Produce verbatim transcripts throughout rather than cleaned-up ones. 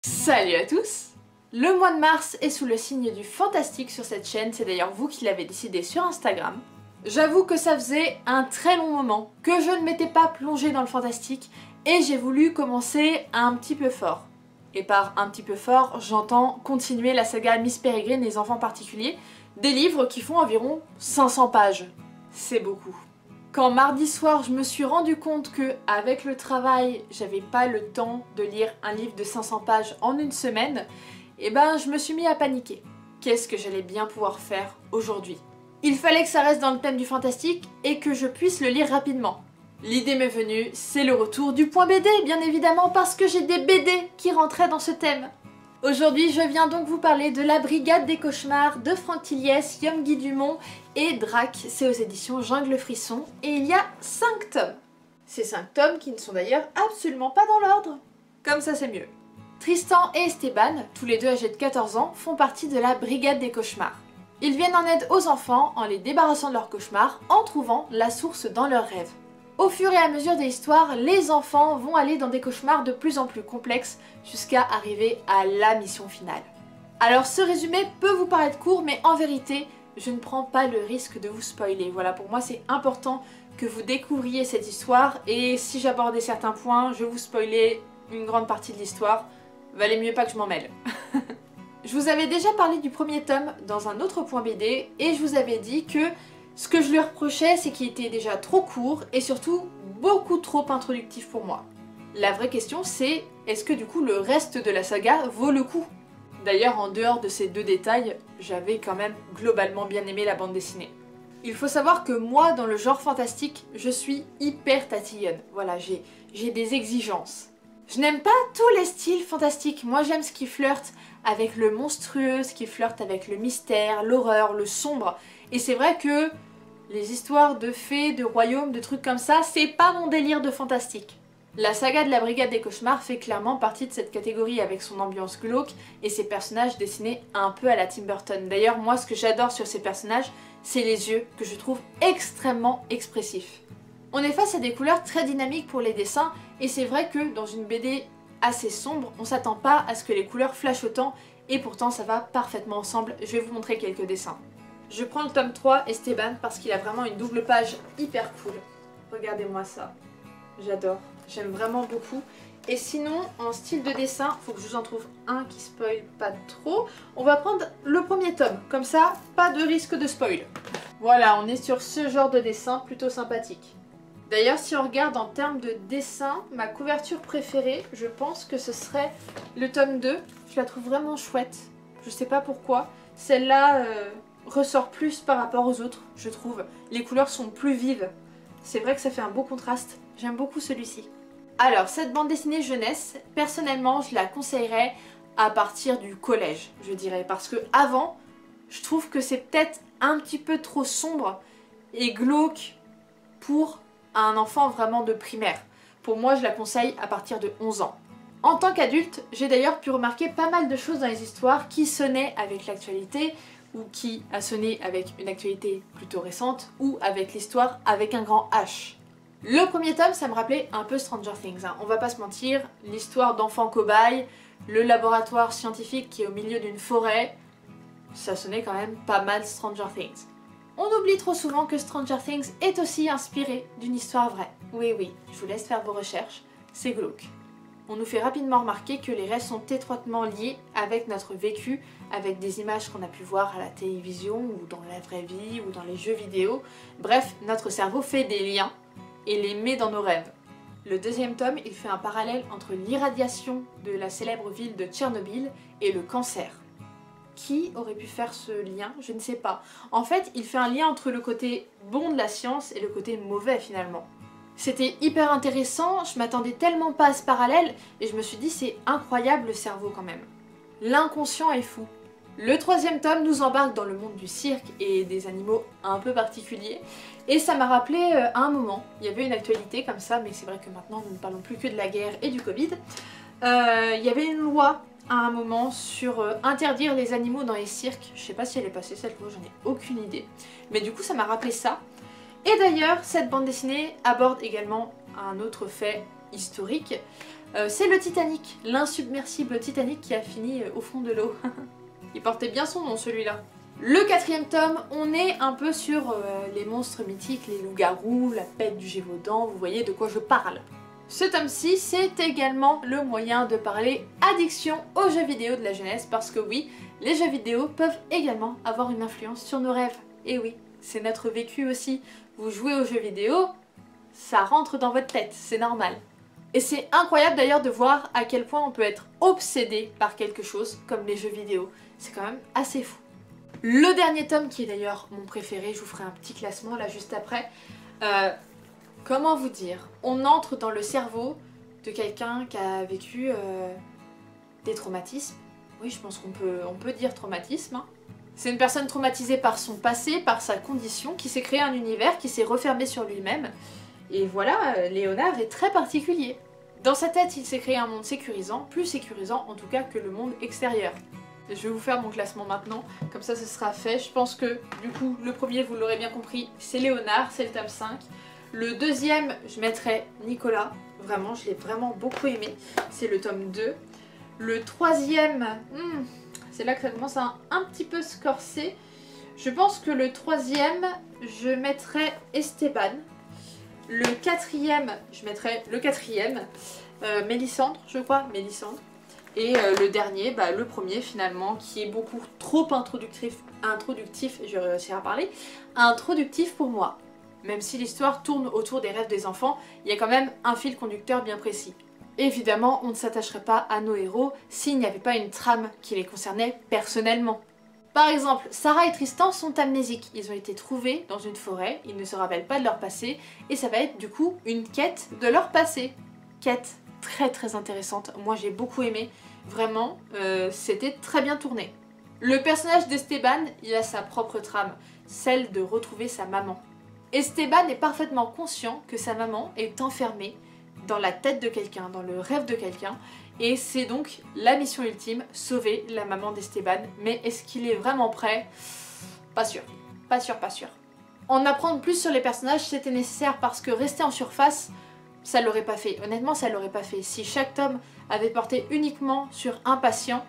Salut à tous! Le mois de mars est sous le signe du fantastique sur cette chaîne, c'est d'ailleurs vous qui l'avez décidé sur Instagram. J'avoue que ça faisait un très long moment que je ne m'étais pas plongée dans le fantastique et j'ai voulu commencer un petit peu fort. Et par un petit peu fort, j'entends continuer la saga Miss Peregrine et les enfants particuliers, des livres qui font environ cinq cents pages. C'est beaucoup. Quand mardi soir je me suis rendu compte que, avec le travail, j'avais pas le temps de lire un livre de cinq cents pages en une semaine, et ben je me suis mis à paniquer. Qu'est-ce que j'allais bien pouvoir faire aujourd'hui? Il fallait que ça reste dans le thème du fantastique et que je puisse le lire rapidement. L'idée m'est venue, c'est le retour du point B D, bien évidemment, parce que j'ai des B D qui rentraient dans ce thème. Aujourd'hui, je viens donc vous parler de La Brigade des Cauchemars de Franck Tilliès, Guillaume Guy Dumont et Drac, c'est aux éditions Jungle Frisson, et il y a cinq tomes. Ces cinq tomes qui ne sont d'ailleurs absolument pas dans l'ordre. Comme ça c'est mieux. Tristan et Esteban, tous les deux âgés de quatorze ans, font partie de la Brigade des Cauchemars. Ils viennent en aide aux enfants en les débarrassant de leurs cauchemars, en trouvant la source dans leurs rêves. Au fur et à mesure des histoires, les enfants vont aller dans des cauchemars de plus en plus complexes jusqu'à arriver à la mission finale. Alors ce résumé peut vous paraître court, mais en vérité, je ne prends pas le risque de vous spoiler. Voilà, pour moi c'est important que vous découvriez cette histoire, et si j'abordais certains points, je vous spoilais une grande partie de l'histoire, valait mieux pas que je m'en mêle. Je vous avais déjà parlé du premier tome dans un autre point B D, et je vous avais dit que ce que je lui reprochais, c'est qu'il était déjà trop court et surtout beaucoup trop introductif pour moi. La vraie question c'est, est-ce que du coup le reste de la saga vaut le coup? D'ailleurs, en dehors de ces deux détails, j'avais quand même globalement bien aimé la bande dessinée. Il faut savoir que moi, dans le genre fantastique, je suis hyper tatillonne. Voilà, j'ai j'ai des exigences. Je n'aime pas tous les styles fantastiques. Moi j'aime ce qui flirte avec le monstrueux, ce qui flirte avec le mystère, l'horreur, le sombre. Et c'est vrai que les histoires de fées, de royaumes, de trucs comme ça, c'est pas mon délire de fantastique. La saga de la Brigade des Cauchemars fait clairement partie de cette catégorie avec son ambiance glauque et ses personnages dessinés un peu à la Tim Burton. D'ailleurs, moi ce que j'adore sur ces personnages, c'est les yeux que je trouve extrêmement expressifs. On est face à des couleurs très dynamiques pour les dessins et c'est vrai que dans une B D assez sombre, on s'attend pas à ce que les couleurs flashent autant et pourtant ça va parfaitement ensemble. Je vais vous montrer quelques dessins. Je prends le tome trois, Esteban, parce qu'il a vraiment une double page hyper cool. Regardez-moi ça. J'adore. J'aime vraiment beaucoup. Et sinon, en style de dessin, faut que je vous en trouve un qui spoil pas trop. On va prendre le premier tome. Comme ça, pas de risque de spoil. Voilà, on est sur ce genre de dessin plutôt sympathique. D'ailleurs, si on regarde en termes de dessin, ma couverture préférée, je pense que ce serait le tome deux. Je la trouve vraiment chouette. Je sais pas pourquoi. Celle-là euh, ressort plus par rapport aux autres, je trouve. Les couleurs sont plus vives. C'est vrai que ça fait un beau contraste. J'aime beaucoup celui-ci. Alors, cette bande dessinée jeunesse, personnellement, je la conseillerais à partir du collège, je dirais. Parce que avant, je trouve que c'est peut-être un petit peu trop sombre et glauque pour un enfant vraiment de primaire. Pour moi, je la conseille à partir de onze ans. En tant qu'adulte, j'ai d'ailleurs pu remarquer pas mal de choses dans les histoires qui sonnaient avec l'actualité, ou qui a sonné avec une actualité plutôt récente, ou avec l'histoire avec un grand H. Le premier tome, ça me rappelait un peu Stranger Things, hein. On va pas se mentir, l'histoire d'enfants cobayes, le laboratoire scientifique qui est au milieu d'une forêt, ça sonnait quand même pas mal Stranger Things. On oublie trop souvent que Stranger Things est aussi inspiré d'une histoire vraie. Oui oui, je vous laisse faire vos recherches, c'est glauque. On nous fait rapidement remarquer que les rêves sont étroitement liés avec notre vécu, avec des images qu'on a pu voir à la télévision ou dans la vraie vie ou dans les jeux vidéo. Bref, notre cerveau fait des liens et les met dans nos rêves. Le deuxième tome, il fait un parallèle entre l'irradiation de la célèbre ville de Tchernobyl et le cancer. Qui aurait pu faire ce lien? Je ne sais pas. En fait, il fait un lien entre le côté bon de la science et le côté mauvais finalement. C'était hyper intéressant, je m'attendais tellement pas à ce parallèle et je me suis dit c'est incroyable le cerveau quand même. L'inconscient est fou. Le troisième tome nous embarque dans le monde du cirque et des animaux un peu particuliers et ça m'a rappelé euh, à un moment, il y avait une actualité comme ça, mais c'est vrai que maintenant nous ne parlons plus que de la guerre et du Covid. Euh, il y avait une loi à un moment sur euh, interdire les animaux dans les cirques, je sais pas si elle est passée cette loi, j'en ai aucune idée, mais du coup ça m'a rappelé ça. Et d'ailleurs, cette bande dessinée aborde également un autre fait historique, Euh, c'est le Titanic, l'insubmersible Titanic qui a fini euh, au fond de l'eau. Il portait bien son nom celui-là. Le quatrième tome, on est un peu sur euh, les monstres mythiques, les loups-garous, la bête du Gévaudan, vous voyez de quoi je parle. Ce tome-ci, c'est également le moyen de parler addiction aux jeux vidéo de la jeunesse, parce que oui, les jeux vidéo peuvent également avoir une influence sur nos rêves. Et oui, c'est notre vécu aussi. Vous jouez aux jeux vidéo, ça rentre dans votre tête, c'est normal. Et c'est incroyable d'ailleurs de voir à quel point on peut être obsédé par quelque chose comme les jeux vidéo. C'est quand même assez fou. Le dernier tome, qui est d'ailleurs mon préféré, je vous ferai un petit classement là juste après. Euh, comment vous dire? On entre dans le cerveau de quelqu'un qui a vécu euh, des traumatismes. Oui, je pense qu'on peut, on peut dire traumatisme. Hein. C'est une personne traumatisée par son passé, par sa condition, qui s'est créé un univers, qui s'est refermé sur lui-même. Et voilà, Léonard est très particulier. Dans sa tête, il s'est créé un monde sécurisant, plus sécurisant en tout cas que le monde extérieur. Je vais vous faire mon classement maintenant, comme ça ce sera fait. Je pense que du coup, le premier, vous l'aurez bien compris, c'est Léonard, c'est le tome cinq. Le deuxième, je mettrai Nicolas, vraiment, je l'ai vraiment beaucoup aimé, c'est le tome deux. Le troisième, hmm, c'est là que ça commence à un, un petit peu se corser. Je pense que le troisième, je mettrai Esteban. Le quatrième, je mettrai le quatrième, euh, Mélissandre, je crois, Mélissandre. Et euh, le dernier, bah, le premier finalement, qui est beaucoup trop introductif, introductif, je vais réussir à parler, introductif pour moi. Même si l'histoire tourne autour des rêves des enfants, il y a quand même un fil conducteur bien précis. Évidemment, on ne s'attacherait pas à nos héros s'il n'y avait pas une trame qui les concernait personnellement. Par exemple, Sarah et Tristan sont amnésiques, ils ont été trouvés dans une forêt, ils ne se rappellent pas de leur passé, et ça va être du coup une quête de leur passé. Quête très très intéressante, moi j'ai beaucoup aimé, vraiment, euh, c'était très bien tourné. Le personnage d'Esteban, il a sa propre trame, celle de retrouver sa maman. Esteban est parfaitement conscient que sa maman est enfermée dans la tête de quelqu'un, dans le rêve de quelqu'un, et c'est donc la mission ultime, sauver la maman d'Esteban. Mais est-ce qu'il est vraiment prêt? Pas sûr, pas sûr, pas sûr. En apprendre plus sur les personnages, c'était nécessaire parce que rester en surface, ça l'aurait pas fait. Honnêtement, ça l'aurait pas fait. Si chaque tome avait porté uniquement sur un patient,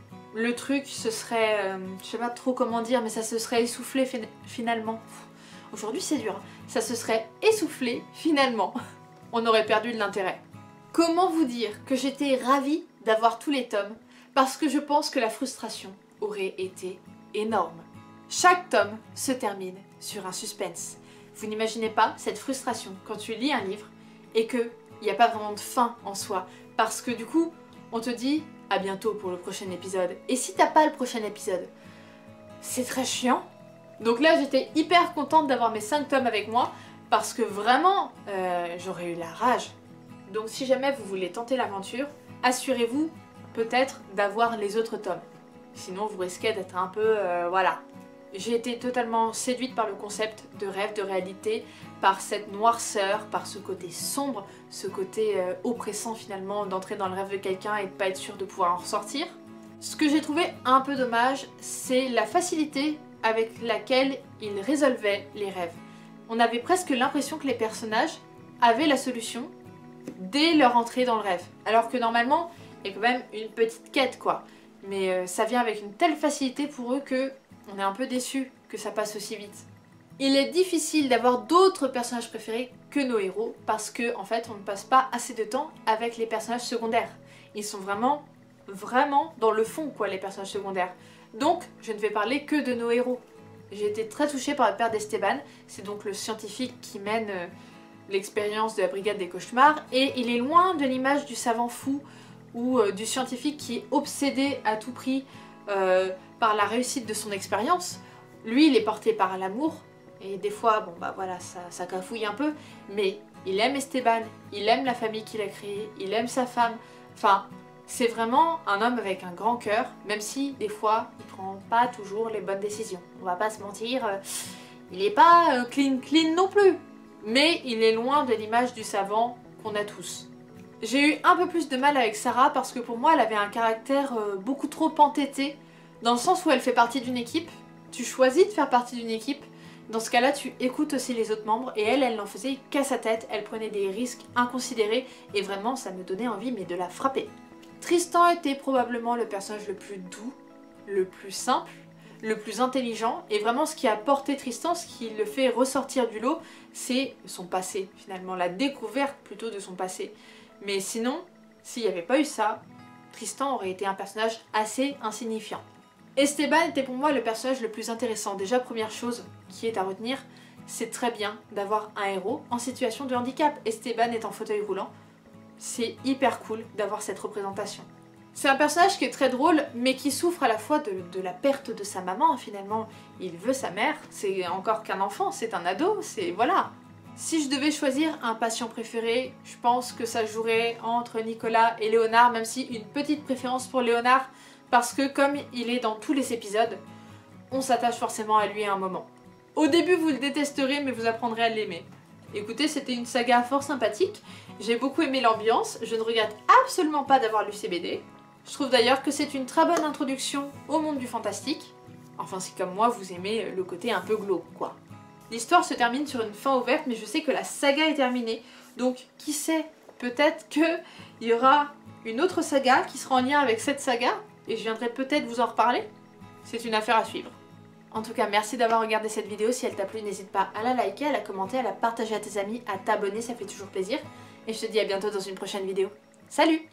le truc, ce serait, euh, je sais pas trop comment dire, mais ça se serait essoufflé finalement. Aujourd'hui, c'est dur. Ça se serait essoufflé finalement. On aurait perdu de l'intérêt. Comment vous dire que j'étais ravie d'avoir tous les tomes parce que je pense que la frustration aurait été énorme. Chaque tome se termine sur un suspense. Vous n'imaginez pas cette frustration quand tu lis un livre et qu'il n'y a pas vraiment de fin en soi parce que du coup on te dit à bientôt pour le prochain épisode. Et si t'as pas le prochain épisode, c'est très chiant. Donc là j'étais hyper contente d'avoir mes cinq tomes avec moi parce que vraiment euh, j'aurais eu la rage. Donc si jamais vous voulez tenter l'aventure, assurez-vous peut-être d'avoir les autres tomes. Sinon vous risquez d'être un peu... Euh, voilà. J'ai été totalement séduite par le concept de rêve, de réalité, par cette noirceur, par ce côté sombre, ce côté euh, oppressant finalement d'entrer dans le rêve de quelqu'un et de pas être sûr de pouvoir en ressortir. Ce que j'ai trouvé un peu dommage, c'est la facilité avec laquelle il résolvait les rêves. On avait presque l'impression que les personnages avaient la solution dès leur entrée dans le rêve. Alors que normalement, il y a quand même une petite quête quoi. Mais euh, ça vient avec une telle facilité pour eux que on est un peu déçus que ça passe aussi vite. Il est difficile d'avoir d'autres personnages préférés que nos héros parce que en fait on ne passe pas assez de temps avec les personnages secondaires. Ils sont vraiment, vraiment dans le fond quoi les personnages secondaires. Donc je ne vais parler que de nos héros. J'ai été très touchée par le père d'Esteban, c'est donc le scientifique qui mène euh, l'expérience de la brigade des cauchemars et il est loin de l'image du savant fou ou euh, du scientifique qui est obsédé à tout prix euh, par la réussite de son expérience. Lui il est porté par l'amour et des fois bon bah voilà ça, ça cafouille un peu mais il aime Esteban, il aime la famille qu'il a créée, il aime sa femme, enfin c'est vraiment un homme avec un grand cœur même si des fois il prend pas toujours les bonnes décisions, on va pas se mentir, euh, il est pas euh, clean clean non plus mais il est loin de l'image du savant qu'on a tous. J'ai eu un peu plus de mal avec Sarah parce que pour moi elle avait un caractère euh, beaucoup trop entêté dans le sens où elle fait partie d'une équipe, tu choisis de faire partie d'une équipe, Dans ce cas-là, tu écoutes aussi les autres membres, et elle, elle n'en faisait qu'à sa tête, elle prenait des risques inconsidérés, et vraiment ça me donnait envie mais de la frapper. Tristan était probablement le personnage le plus doux, le plus simple, le plus intelligent, et vraiment ce qui a porté Tristan, ce qui le fait ressortir du lot, c'est son passé, finalement, la découverte plutôt de son passé. Mais sinon, s'il n'y avait pas eu ça, Tristan aurait été un personnage assez insignifiant. Esteban était pour moi le personnage le plus intéressant. Déjà, première chose qui est à retenir, c'est très bien d'avoir un héros en situation de handicap. Esteban est en fauteuil roulant, c'est hyper cool d'avoir cette représentation. C'est un personnage qui est très drôle, mais qui souffre à la fois de, de la perte de sa maman. Finalement, il veut sa mère, c'est encore qu'un enfant, c'est un ado, c'est... voilà. Si je devais choisir un patient préféré, je pense que ça jouerait entre Nicolas et Léonard, même si une petite préférence pour Léonard, parce que comme il est dans tous les épisodes, on s'attache forcément à lui à un moment. Au début, vous le détesterez, mais vous apprendrez à l'aimer. Écoutez, c'était une saga fort sympathique, j'ai beaucoup aimé l'ambiance, je ne regrette absolument pas d'avoir lu ces B D. Je trouve d'ailleurs que c'est une très bonne introduction au monde du fantastique. Enfin, si comme moi, vous aimez le côté un peu glauque, quoi. L'histoire se termine sur une fin ouverte, mais je sais que la saga est terminée. Donc, qui sait, peut-être qu'il y aura une autre saga qui sera en lien avec cette saga, et je viendrai peut-être vous en reparler. C'est une affaire à suivre. En tout cas, merci d'avoir regardé cette vidéo. Si elle t'a plu, n'hésite pas à la liker, à la commenter, à la partager à tes amis, à t'abonner, ça fait toujours plaisir. Et je te dis à bientôt dans une prochaine vidéo. Salut!